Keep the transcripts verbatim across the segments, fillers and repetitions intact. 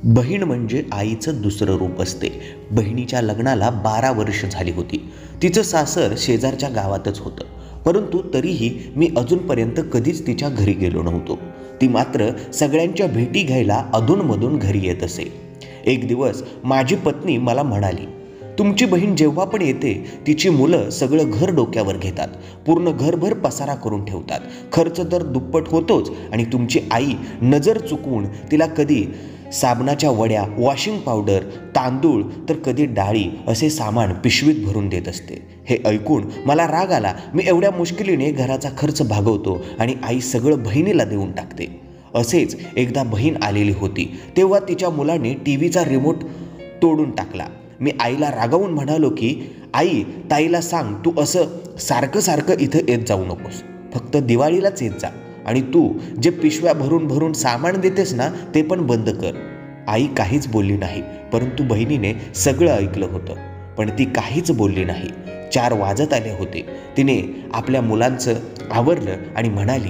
बहीण म्हणजे आईचं दुसरं रूप असते. बहिणीच्या लग्नाला बारा वर्ष झाली होती. तिचं सासर शेजारच्या गावातच होतं, परंतु तरीही मी अजूनपर्यंत कधीच तिच्या घरी गेलो नव्हतो. ती मात्र सगळ्यांच्या भेटी घ्यायला अधूनमधून घरी येत असे. एक दिवस माझी पत्नी मला म्हणाली, तुमची बहीण जेव्हा पण येते तिची मुलं सगळं घर डोक्यावर घेतात, पूर्ण घरभर पसारा करून ठेवतात. खर्च तर दुप्पट होतोच आणि तुमची आई नजर चुकवून तिला कधी साबणाच्या वड्या, वॉशिंग पावडर, तांदूळ तर कधी डाळी असे सामान पिशवीत भरून देत असते. हे ऐकून मला राग आला. मी एवढ्या मुश्किलीने घराचा खर्च भागवतो आणि आई सगळं बहिणीला देऊन टाकते. असेच एकदा बहीण आलेली होती, तेव्हा तिच्या मुलाने टी व्हीचा रिमोट तोडून टाकला. मी आईला रागावून म्हणालो की आई, ताईला सांग तू असं सारखं सारखं इथं येत जाऊ नकोस, फक्त दिवाळीलाच येत जा. आणि तू जे पिशव्या भरून भरून सामान देतेस ना ते पण बंद कर. आई काहीच बोलली नाही, परंतु बहिणीने सगळं ऐकलं होतं. पण ती काहीच बोलली नाही. चार वाजत आले होते. तिने आपल्या मुलांचं आवरलं आणि म्हणाली,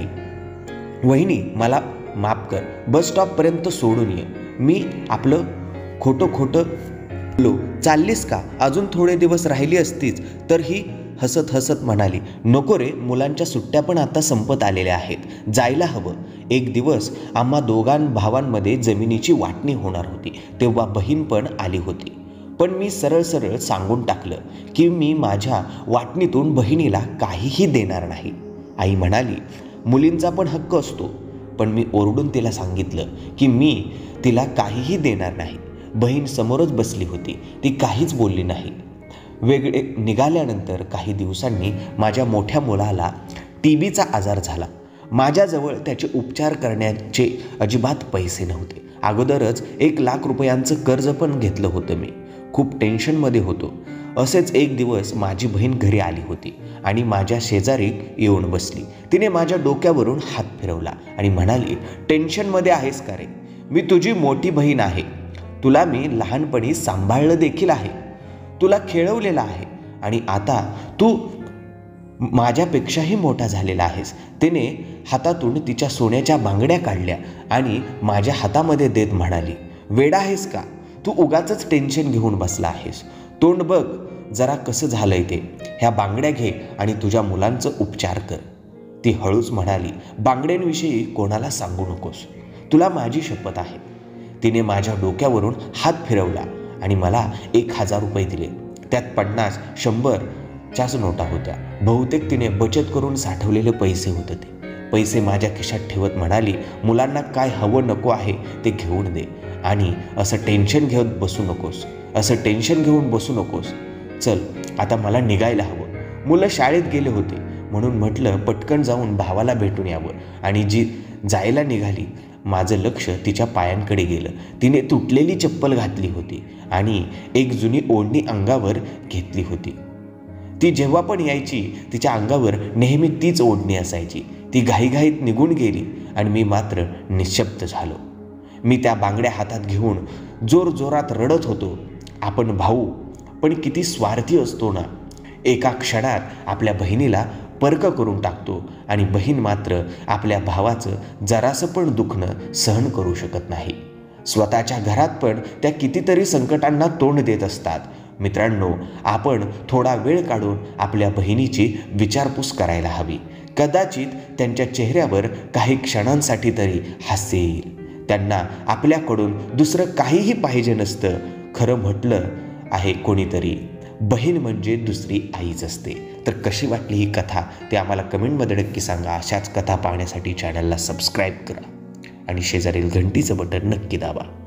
वहिनी मला माफ कर, बस स्टॉपपर्यंत सोडून ये. मी आपलं खोटं खोटं लो चाललीस का? अजून थोडे दिवस राहिली असतीच तर ही हसत हसत म्हणाली, नको रे, मुलांच्या सुट्ट्या पण आता संपत आलेल्या आहेत, जायला हवं. एक दिवस आम्हा दोघां भावांमध्ये जमिनीची वाटणी होणार होती, तेव्हा बहीण पण आली होती. पण मी सरळ सरळ सांगून टाकलं की मी माझ्या वाटणीतून बहिणीला काहीही देणार नाही. आई म्हणाली, मुलींचा पण हक्क असतो. पण मी ओरडून तिला सांगितलं की मी तिला काहीही देणार नाही. बहीण समोरच बसली होती, ती काहीच बोलली नाही. वेगळे निघाल्यानंतर काही दिवसांनी माझ्या मोठ्या मुलाला टी बीचा आजार झाला. माझ्याजवळ त्याचे उपचार करण्याचे अजिबात पैसे नव्हते. अगोदरच एक लाख रुपयांचं कर्ज पण घेतलं होतं. मी खूप टेन्शनमध्ये होतो. असेच एक दिवस माझी बहीण घरी आली होती आणि माझ्या शेजारी येऊन बसली. तिने माझ्या डोक्यावरून हात फिरवला आणि म्हणाली, टेन्शनमध्ये आहेस का रे? मी तुझी मोठी बहीण आहे. तुला मी लहानपणी सांभाळलं देखील आहे, तुला खेळवलेलं आहे आणि आता तू माझ्यापेक्षाही मोठा झालेला आहेस. तिने हातातून तिच्या सोन्याच्या बांगड्या काढल्या आणि माझ्या हातामध्ये देत म्हणाली, वेडा आहेस का? तू उगाचच टेन्शन घेऊन बसला आहेस. तोंड बघ जरा कसं झालंय ते. ह्या बांगड्या घे आणि तुझ्या मुलांचं उपचार कर. ती हळूच म्हणाली, बांगड्यांविषयी कोणाला सांगू नकोस, तुला माझी शपथ आहे. तिने माझ्या डोक्यावरून हात फिरवला आणि मला एक हजार रुपये दिले. त्यात पन्नास शंभरच्याच नोटा होत्या. बहुतेक तिने बचत करून साठवलेले पैसे होते. ते पैसे माझ्या खिशात ठेवत म्हणाली, मुलांना काय हवं नको आहे ते घेऊन दे आणि असं टेन्शन घेत बसू नकोस असं टेन्शन घेऊन बसू नकोस चल आता मला निघायला हवं. मुलं शाळेत गेले होते म्हणून म्हटलं पटकन जाऊन भावाला भेटून यावं आणि जी जायला निघाली. माझं लक्ष तिच्या पायांकडे गेलं. तिने तुटलेली चप्पल घातली होती आणि एक जुनी ओढणी अंगावर घेतली होती. ती जेव्हा पण यायची तिच्या अंगावर नेहमी तीच ओढणी असायची. ती घाईघाईत निघून गेली आणि मी मात्र निशब्द झालो. मी त्या बांगड्या हातात घेऊन जोर जोरात रडत होतो. आपण भाऊ पण किती स्वार्थी असतो ना. एका क्षणात आपल्या बहिणीला परक करून टाकतो आणि बहीण मात्र आपल्या भावाचं जरासं पण दुखणं सहन करू शकत नाही. स्वतःच्या घरात पण त्या कितीतरी संकटांना तोंड देत असतात. मित्रांनो, आपण थोडा वेळ काढून आपल्या बहिणीची विचारपूस करायला हवी. कदाचित त्यांच्या चेहऱ्यावर काही क्षणांसाठी तरी हास्य येईल. त्यांना आपल्याकडून दुसरं काहीही पाहिजे नसतं. खरं म्हटलं आहे कोणीतरी, बहीण म्हणजे दुसरी आईच असते. तर कशी वाटली ही कथा ते आम्हाला कमेंटमध्ये नक्की सांगा. अशाच कथा पाहण्यासाठी चॅनलला सबस्क्राईब करा आणि शेजारील घंटीचं बटन नक्की दाबा.